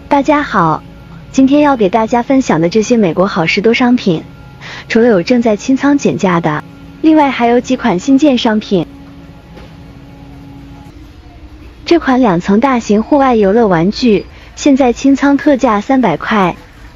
大家好，今天要给大家分享的这些美国好事多商品，除了有正在清仓减价的，另外还有几款新件商品。这款2层大型户外游乐玩具，现在清仓特价300块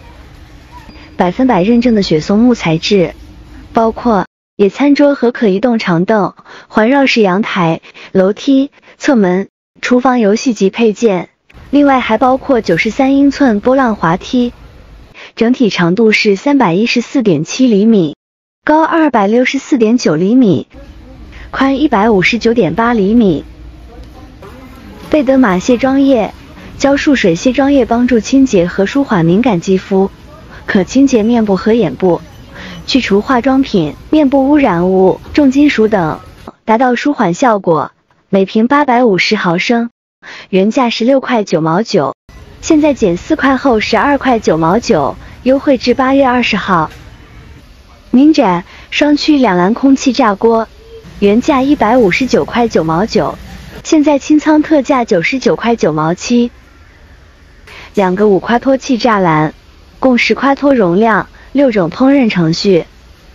，100%认证的雪松木材质，包括野餐桌和可移动长凳、环绕式阳台、楼梯、侧门、厨房游戏级配件。另外还包括93英寸波浪滑梯，整体长度是314.7厘米，高264.9厘米，宽159.8厘米。贝德玛卸妆液，胶束水卸妆液帮助清洁和舒缓敏感肌肤，可清洁面部和眼部，去除化妆品、面部污染物、重金属等，达到舒缓效果。每瓶850毫升。原价16块9毛9，现在减4块后12块9毛9，优惠至8月20号。Ninja 双区2栏空气炸锅，原价159块9毛9，现在清仓特价99块9毛7。2个5夸脱气栅栏，共10夸脱容量，6种烹饪程序。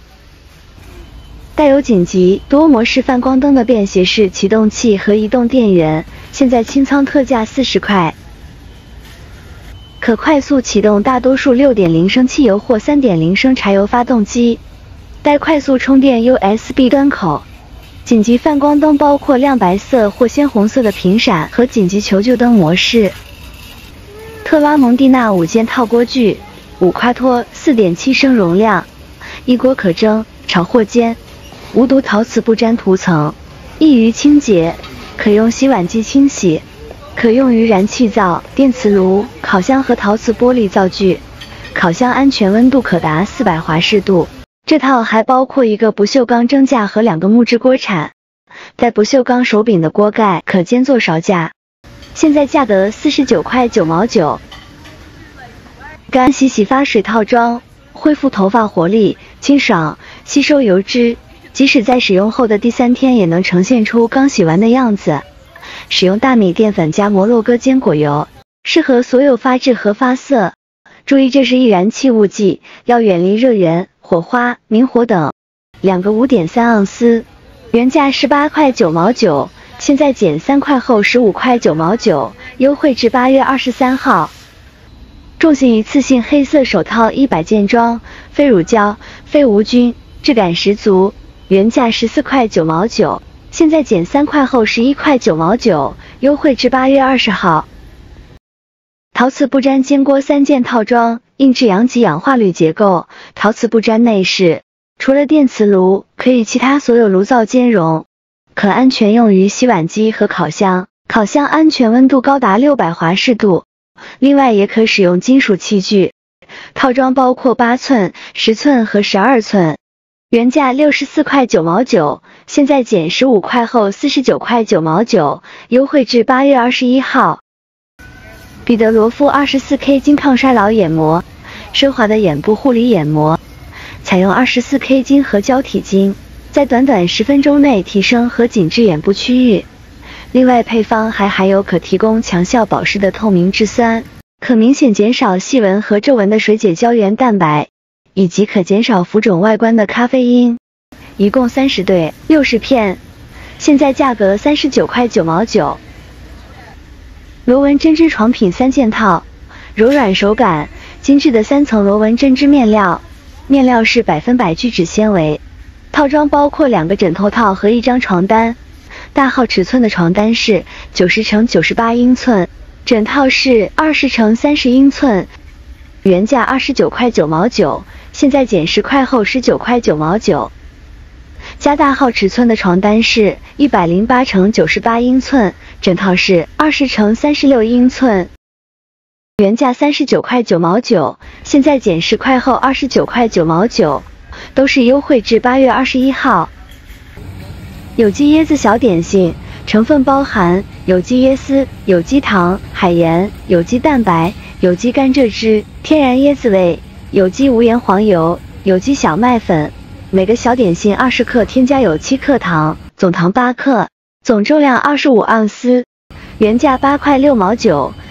带有紧急多模式泛光灯的便携式启动器和移动电源，现在清仓特价40块。可快速启动大多数 6.0 升汽油或 3.0 升柴油发动机，带快速充电 USB 端口。紧急泛光灯包括亮白色或鲜红色的频闪和紧急求救灯模式。特拉蒙蒂娜5件套锅具，5夸脱 4.7 升容量，一锅可蒸、炒或煎。无毒陶瓷不粘涂层，易于清洁，可用洗碗机清洗，可用于燃气灶、电磁炉、烤箱和陶瓷玻璃灶具。烤箱安全温度可达400华氏度。这套还包括一个不锈钢蒸架和2个木质锅铲，带不锈钢手柄的锅盖可兼做勺架。现在价格49块9毛9。干洗发水套装，恢复头发活力，清爽，吸收油脂。即使在使用后的第3天也能呈现出刚洗完的样子。使用大米淀粉加摩洛哥坚果油，适合所有发质和发色。注意这是易燃气物剂，要远离热源、火花、明火等。2个5.3盎司，原价18块9毛9，现在减3块后15块9毛9，优惠至8月23号。重型一次性黑色手套100件装，非乳胶、非无菌，质感十足。原价14块9毛9，现在减3块后11块9毛9，优惠至8月20号。陶瓷不粘煎锅3件套装，硬质阳极氧化铝结构，陶瓷不粘内饰，除了电磁炉，可与其他所有炉灶兼容，可安全用于洗碗机和烤箱。烤箱安全温度高达600华氏度，另外也可使用金属器具。套装包括8寸、10寸和12寸。原价64块9毛9，现在减15块后49块9毛9，优惠至8月21号。彼得罗夫 24K 金抗衰老眼膜，奢华的眼部护理眼膜，采用 24K 金和胶体金，在短短10分钟内提升和紧致眼部区域。另外配方还含有可提供强效保湿的透明质酸，可明显减少细纹和皱纹的水解胶原蛋白，以及可减少浮肿外观的咖啡因，一共30对60片，现在价格39块9毛9。螺纹针织床品3件套，柔软手感，精致的3层螺纹针织面料，面料是100%聚酯纤维。套装包括2个枕头套和1张床单，大号尺寸的床单是90乘98英寸，枕套是20乘30英寸，原价29块9毛9。现在减10块后19块9毛9。加大号尺寸的床单是108乘98英寸，枕套是20乘36英寸，原价39块9毛9，现在减10块后29块9毛9，都是优惠至8月21号。有机椰子小点心，成分包含有机椰丝、有机糖、海盐、有机蛋白、有机甘蔗汁、天然椰子味。有机无盐黄油，有机小麦粉，每个小点心20克，添加有7克糖，总糖8克，总重量25盎司，原价8块6毛9，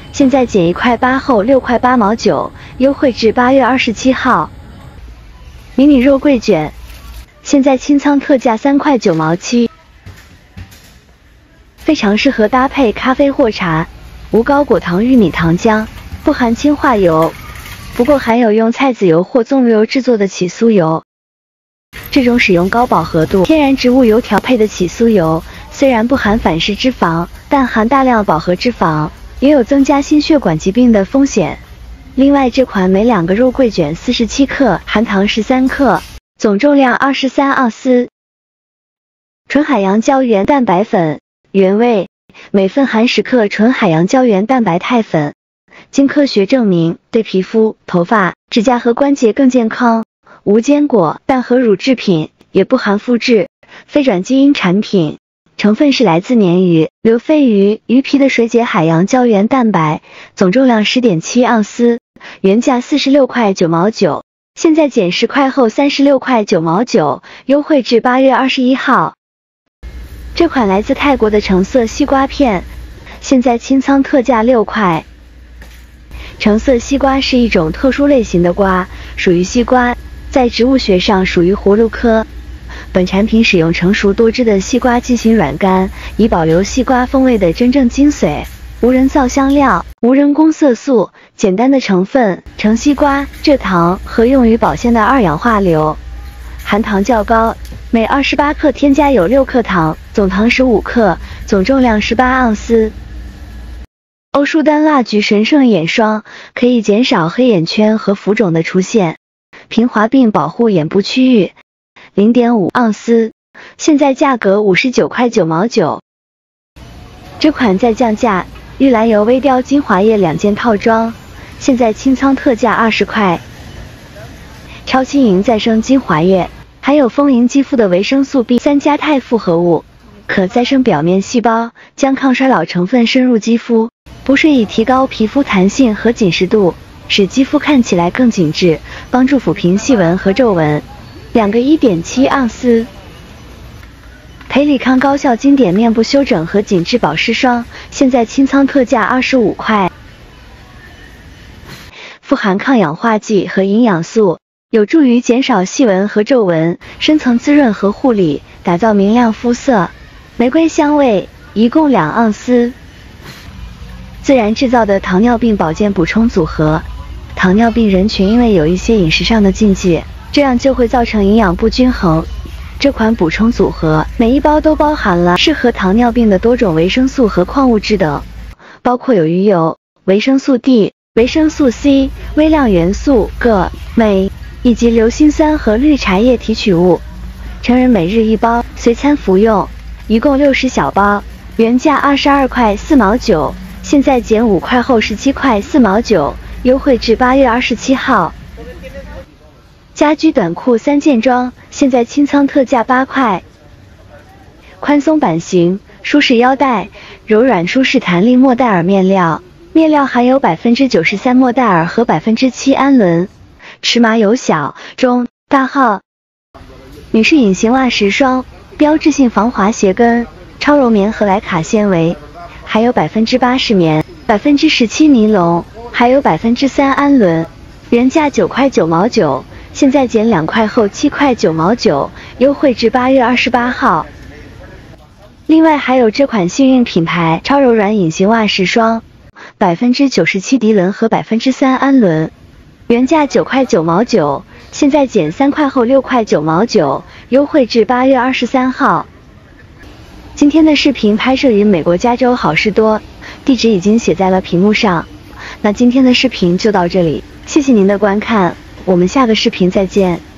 现在减1块8后6块8毛9，优惠至8月27号。迷你肉桂卷，现在清仓特价3块9毛7，非常适合搭配咖啡或茶，无高果糖玉米糖浆，不含氢化油，不过含有用菜籽油或棕榈油制作的起酥油。这种使用高饱和度天然植物油调配的起酥油，虽然不含反式脂肪，但含大量饱和脂肪，也有增加心血管疾病的风险。另外，这款每2个肉桂卷47克，含糖13克，总重量23盎司。纯海洋胶原蛋白粉，原味，每份含10克纯海洋胶原蛋白肽粉，经科学证明对皮肤、头发、指甲和关节更健康。无坚果、蛋和乳制品，也不含麸质，非转基因产品。成分是来自鲶鱼、硫鲱鱼、鱼皮的水解海洋胶原蛋白，总重量10.7盎司，原价46块9毛9，现在减10块后36块9毛9，优惠至8月21号。这款来自泰国的橙色西瓜片，现在清仓特价6块。橙色西瓜是一种特殊类型的瓜，属于西瓜，在植物学上属于葫芦科。本产品使用成熟多汁的西瓜进行软干，以保留西瓜风味的真正精髓。无人造香料，无人工色素，简单的成分：橙西瓜、蔗糖和用于保鲜的2氧化硫。含糖较高，每28克添加有6克糖，总糖15克，总重量18盎司。欧舒丹蜡菊神圣眼霜可以减少黑眼圈和浮肿的出现，平滑并保护眼部区域。0.5盎司，现在价格59块9毛9。这款再降价，玉兰油微雕精华液2件套装，现在清仓特价20块。超轻盈再生精华液，含有丰盈肌肤的维生素 B3 加肽复合物，可再生表面细胞，将抗衰老成分深入肌肤，补水以提高皮肤弹性和紧实度，使肌肤看起来更紧致，帮助抚平细纹和皱纹。2个1.7盎司。培里康高效经典面部修整和紧致保湿霜，现在清仓特价25块。富含抗氧化剂和营养素，有助于减少细纹和皱纹，深层滋润和护理，打造明亮肤色。玫瑰香味，一共2盎司。自然制造的糖尿病保健补充组合，糖尿病人群因为有一些饮食上的禁忌，这样就会造成营养不均衡。这款补充组合每一包都包含了适合糖尿病的多种维生素和矿物质等，包括有鱼油、维生素 D、维生素 C、微量元素铬、镁以及硫辛酸和绿茶叶提取物。成人每日1包，随餐服用，一共60小包，原价22块4毛9，现在减5块后17块4毛9，优惠至8月27号。家居短裤3件装，现在清仓特价8块。宽松版型，舒适腰带，柔软舒适弹力莫代尔面料，面料含有93%莫代尔和7%氨纶，尺码有小、中、大号。女士隐形袜10双，标志性防滑鞋跟，超柔棉和莱卡纤维，还有80%棉、17%尼龙，还有3%氨纶，原价9块9毛9。现在减2块后7块9毛9，优惠至8月28号。另外还有这款幸运品牌超柔软隐形袜10双，97%涤纶和3%氨纶，原价9块9毛9，现在减3块后6块9毛9，优惠至8月23号。今天的视频拍摄于美国加州好事多，地址已经写在了屏幕上。那今天的视频就到这里，谢谢您的观看。我们下个视频再见。